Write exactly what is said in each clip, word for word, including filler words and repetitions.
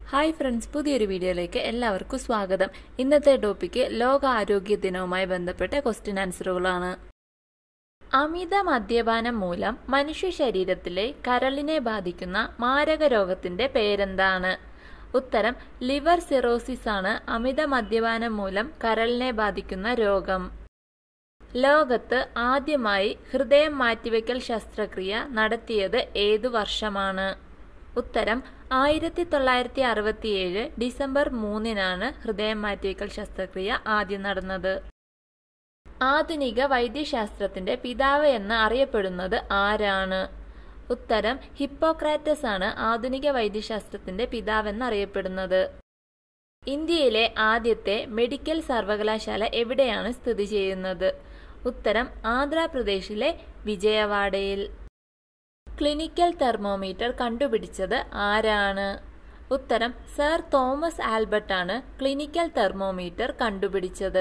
Hi friends, പുതിയൊരു വീഡിയോയിലേക്ക് എല്ലാവർക്കും സ്വാഗതം. ഇന്നത്തെ ടോപ്പിക്ക് ലോക ആരോഗ്യ ദിനവുമായി ബന്ധപ്പെട്ട ക്വസ്റ്റ്യൻ ആൻസറുകളാണ്. അമിത മദ്യപാനം മൂലം മനുഷ്യ ശരീരത്തിലെ കരളിനെ ബാധിക്കുന്ന മാരക രോഗത്തിന്റെ പേരെന്താണ്? ഉത്തരം ലിവർ സിറോസിസ് ആണ് അമിത മദ്യപാനം മൂലം കരളിനെ ബാധിക്കുന്ന രോഗം. ലോകത്ത് ആദ്യമായി ഹൃദയം മാറ്റിവെക്കൽ ശസ്ത്രക്രിയ നടത്തിയത് ഏതു വർഷമാണ്? ഉത്തരം ആയിരത്തി തൊള്ളായിരത്തി അറുപത്തിയേഴ് ഡിസംബർ മൂന്നിനാണ് ഹൃദയം മാറ്റിവെക്കൽ ശസ്ത്രക്രിയ ആദ്യം നടന്നത്. ആധുനിക വൈദ്യശാസ്ത്രത്തിന്റെ പിതാവ് എന്ന് അറിയപ്പെടുന്നത് ആരാണ്? ഉത്തരം ഹിപ്പോക്രാറ്റസ് ആണ് ആധുനിക വൈദ്യശാസ്ത്രത്തിന്റെ പിതാവെന്ന് അറിയപ്പെടുന്നത്. ഇന്ത്യയിലെ ആദ്യത്തെ മെഡിക്കൽ സർവകലാശാല എവിടെയാണ് സ്ഥിതി ചെയ്യുന്നത്? ഉത്തരം ആന്ധ്രാപ്രദേശിലെ വിജയവാഡയിൽ. ക്ലിനിക്കൽ തെർമോമീറ്റർ കണ്ടുപിടിച്ചത് ആരാണ്? ഉത്തരം സർ തോമസ് ആൽബർട്ട് ആണ് ക്ലിനിക്കൽ തെർമോമീറ്റർ കണ്ടുപിടിച്ചത്.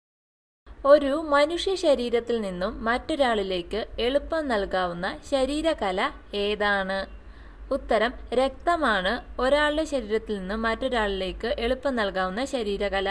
ഒരു മനുഷ്യ ശരീരത്തിൽ നിന്നും മറ്റൊരാളിലേക്ക് എളുപ്പം നൽകാവുന്ന ശരീരകല ഏതാണ്? ഉത്തരം രക്തമാണ് ഒരാളുടെ ശരീരത്തിൽ നിന്നും മറ്റൊരാളിലേക്ക് എളുപ്പം നൽകാവുന്ന ശരീരകല.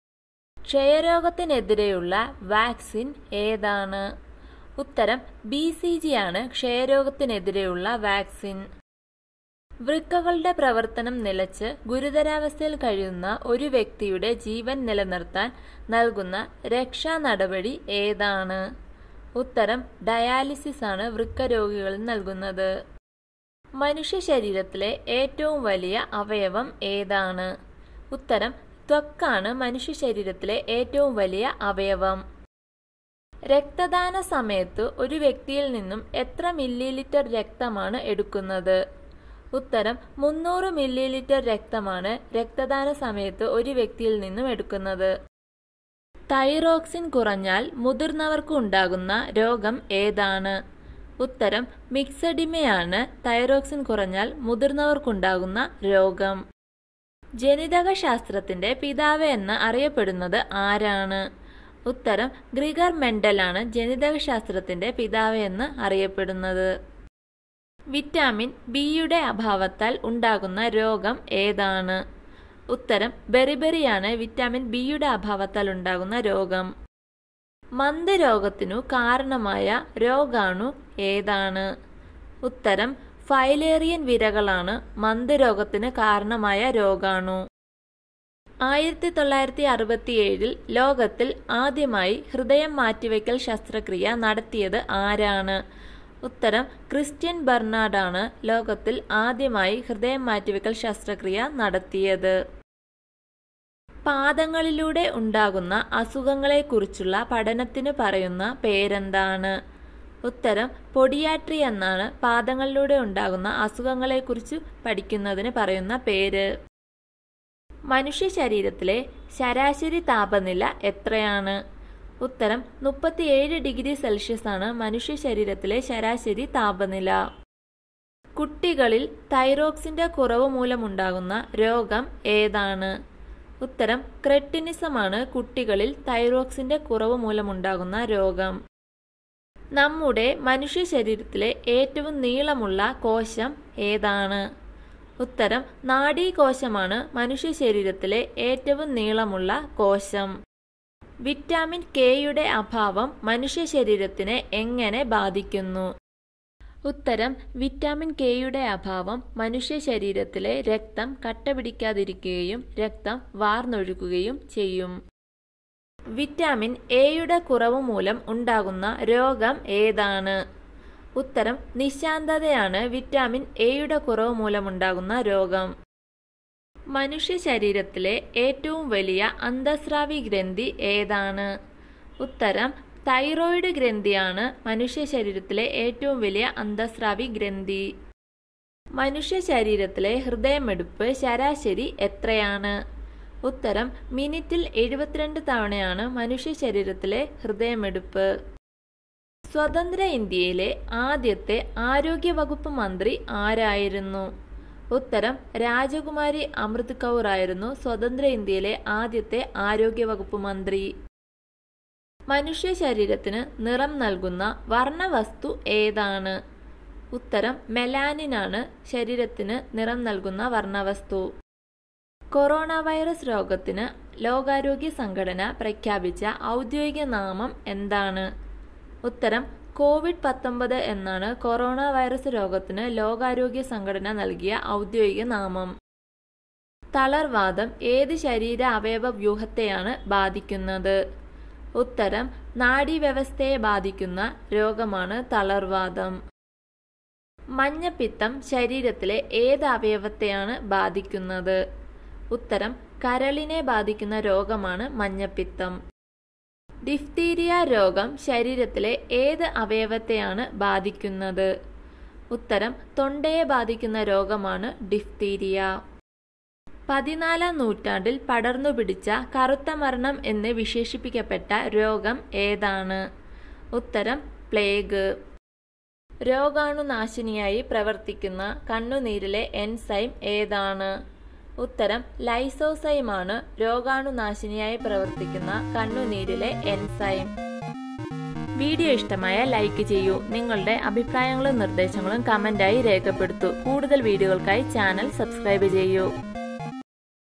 ക്ഷയരോഗത്തിനെതിരെയുള്ള വാക്സിൻ ഏതാണ്? ഉത്തരം ബി സി ജി ആണ് ക്ഷയരോഗത്തിനെതിരെയുള്ള വാക്സിൻ. വൃക്കകളുടെ പ്രവർത്തനം നിലച്ച് ഗുരുതരാവസ്ഥയിൽ കഴിയുന്ന ഒരു വ്യക്തിയുടെ ജീവൻ നിലനിർത്താൻ നൽകുന്ന രക്ഷാ നടപടി ഏതാണ്? ഉത്തരം ഡയാലിസിസ് ആണ് വൃക്ക രോഗികളിൽ നൽകുന്നത്. മനുഷ്യ ശരീരത്തിലെ ഏറ്റവും വലിയ അവയവം ഏതാണ്? ഉത്തരം ത്വക്കാണ് മനുഷ്യ ശരീരത്തിലെ ഏറ്റവും വലിയ അവയവം. രക്തദാന സമയത്ത് ഒരു വ്യക്തിയിൽ നിന്നും എത്ര മില്ലി ലിറ്റർ രക്തമാണ് എടുക്കുന്നത്? ഉത്തരം മുന്നൂറ് മില്ലി ലിറ്റർ രക്തമാണ് രക്തദാന സമയത്ത് ഒരു വ്യക്തിയിൽ നിന്നും എടുക്കുന്നത്. തൈറോക്സിൻ കുറഞ്ഞാൽ മുതിർന്നവർക്ക് ഉണ്ടാകുന്ന രോഗം ഏതാണ്? ഉത്തരം മിക്സഡിമയാണ് തൈറോക്സിൻ കുറഞ്ഞാൽ മുതിർന്നവർക്കുണ്ടാകുന്ന രോഗം. ജനിതക ശാസ്ത്രത്തിന്റെ പിതാവ് എന്ന് അറിയപ്പെടുന്നത് ആരാണ്? ഉത്തരം ഗ്രിഗർ മെൻഡൽ ആണ് ജനിതക ശാസ്ത്രത്തിന്റെ പിതാവ് എന്ന് അറിയപ്പെടുന്നത്. വിറ്റാമിൻ ബിയുടെ അഭാവത്താൽ ഉണ്ടാകുന്ന രോഗം ഏതാണ്? ഉത്തരം ബെറിബെറിയാണ് വിറ്റാമിൻ ബിയുടെ അഭാവത്താൽ ഉണ്ടാകുന്ന രോഗം. മന്ദരോഗത്തിനു കാരണമായ രോഗാണു ഏതാണ്? ഉത്തരം ഫൈലേറിയൻ വിരകളാണ് മന്ദരോഗത്തിന് കാരണമായ രോഗാണു. ആയിരത്തി തൊള്ളായിരത്തി അറുപത്തിയേഴിൽ ലോകത്തിൽ ആദ്യമായി ഹൃദയം മാറ്റിവെക്കൽ ശസ്ത്രക്രിയ നടത്തിയത് ആരാണ്? ഉത്തരം ക്രിസ്ത്യൻ ബർണാഡ് ആണ് ലോകത്തിൽ ആദ്യമായി ഹൃദയം മാറ്റിവെക്കൽ ശസ്ത്രക്രിയ നടത്തിയത്. പാദങ്ങളിലൂടെ ഉണ്ടാകുന്ന അസുഖങ്ങളെക്കുറിച്ചുള്ള പഠനത്തിന് പറയുന്ന പേരെന്താണ്? ഉത്തരം പൊഡിയാട്രി എന്നാണ് പാദങ്ങളിലൂടെ ഉണ്ടാകുന്ന അസുഖങ്ങളെക്കുറിച്ച് പഠിക്കുന്നതിന് പറയുന്ന പേര്. മനുഷ്യ ശരീരത്തിലെ ശരാശരി താപനില എത്രയാണ്? ഉത്തരം മുപ്പത്തിയേഴ് ഡിഗ്രി സെൽഷ്യസ് ആണ് മനുഷ്യ ശരീരത്തിലെ ശരാശരി താപനില. കുട്ടികളിൽ തൈറോക്സിന്റെ കുറവ് മൂലമുണ്ടാകുന്ന രോഗം ഏതാണ്? ഉത്തരം ക്രെട്ടിനിസമാണ് കുട്ടികളിൽ തൈറോക്സിന്റെ കുറവ് മൂലമുണ്ടാകുന്ന രോഗം. നമ്മുടെ മനുഷ്യ ശരീരത്തിലെ ഏറ്റവും നീളമുള്ള കോശം ഏതാണ്? ഉത്തരം നാഡീകോശമാണ് മനുഷ്യ ശരീരത്തിലെ ഏറ്റവും നീളമുള്ള കോശം. വിറ്റാമിൻ കെയുടെ അഭാവം മനുഷ്യ ശരീരത്തിനെ എങ്ങനെ ബാധിക്കുന്നു? ഉത്തരം വിറ്റാമിൻ കെയുടെ അഭാവം മനുഷ്യ ശരീരത്തിലെ രക്തം കട്ടപിടിക്കാതിരിക്കുകയും രക്തം വാർന്നൊഴുകുകയും ചെയ്യും. വിറ്റാമിൻ എയുടെ കുറവ് മൂലം ഉണ്ടാകുന്ന രോഗം ഏതാണ്? ഉത്തരം നിശാന്തതയാണ് വിറ്റാമിൻ എയുടെ കുറവ് മൂലമുണ്ടാകുന്ന രോഗം. മനുഷ്യ ശരീരത്തിലെ ഏറ്റവും വലിയ അന്തസ്രാവി ഗ്രന്ഥി ഏതാണ്? ഉത്തരം തൈറോയിഡ് ഗ്രന്ഥിയാണ് മനുഷ്യ ശരീരത്തിലെ ഏറ്റവും വലിയ അന്തസ്രാവി ഗ്രന്ഥി. മനുഷ്യ ശരീരത്തിലെ ഹൃദയമിടിപ്പ് ശരാശരി എത്രയാണ്? ഉത്തരം മിനിറ്റിൽ എഴുപത്തിരണ്ട് തവണയാണ് മനുഷ്യ ശരീരത്തിലെ ഹൃദയമിടിപ്പ്. സ്വതന്ത്ര ഇന്ത്യയിലെ ആദ്യത്തെ ആരോഗ്യ വകുപ്പ് മന്ത്രി ആരായിരുന്നു? ഉത്തരം രാജകുമാരി അമൃത് കൗർ ആയിരുന്നു സ്വതന്ത്ര ഇന്ത്യയിലെ ആദ്യത്തെ ആരോഗ്യ വകുപ്പ് മന്ത്രി. മനുഷ്യ ശരീരത്തിന് നിറം നൽകുന്ന വർണ്ണവസ്തു ഏതാണ്? ഉത്തരം മെലാനിൻ ആണ് ശരീരത്തിന് നിറം നൽകുന്ന വർണ്ണവസ്തു. കൊറോണ വൈറസ് രോഗത്തിന് ലോകാരോഗ്യ സംഘടന പ്രഖ്യാപിച്ച ഔദ്യോഗിക നാമം എന്താണ്? ഉത്തരം കോവിഡ് പത്തൊമ്പത് എന്നാണ് കൊറോണ വൈറസ് രോഗത്തിന് ലോകാരോഗ്യ സംഘടന നൽകിയ ഔദ്യോഗിക നാമം. തളർവാദം ഏത് ശരീര അവയവ വ്യൂഹത്തെയാണ് ബാധിക്കുന്നത്? ഉത്തരം നാഡീവ്യവസ്ഥയെ ബാധിക്കുന്ന രോഗമാണ് തളർവാദം. മഞ്ഞപ്പിത്തം ശരീരത്തിലെ ഏത് അവയവത്തെയാണ് ബാധിക്കുന്നത്? ഉത്തരം കരളിനെ ബാധിക്കുന്ന രോഗമാണ് മഞ്ഞപ്പിത്തം. ഡിഫ്തീരിയ രോഗം ശരീരത്തിലെ ഏത് അവയവത്തെയാണ് ബാധിക്കുന്നത്? ഉത്തരം തൊണ്ടയെ ബാധിക്കുന്ന രോഗമാണ് ഡിഫ്തീരിയ. പതിനാലാം നൂറ്റാണ്ടിൽ പടർന്നുപിടിച്ച കറുത്ത മരണം എന്ന് വിശേഷിപ്പിക്കപ്പെട്ട രോഗം ഏതാണ്? ഉത്തരം പ്ലേഗ്. രോഗാണുനാശിനിയായി പ്രവർത്തിക്കുന്ന കണ്ണുനീരിലെ എൻസൈം ഏതാണ്? ഉത്തരം ലൈസോസൈമാണ് രോഗാണുനാശിനിയായി പ്രവർത്തിക്കുന്ന കണ്ണുനീരിലെ എൻസൈം. വീഡിയോ ഇഷ്ടമായ ലൈക്ക് ചെയ്യൂ. നിങ്ങളുടെ അഭിപ്രായങ്ങളും നിർദ്ദേശങ്ങളും കമന്റായി രേഖപ്പെടുത്തൂ. കൂടുതൽ വീഡിയോകൾക്കായി ചാനൽ സബ്സ്ക്രൈബ് ചെയ്യൂ.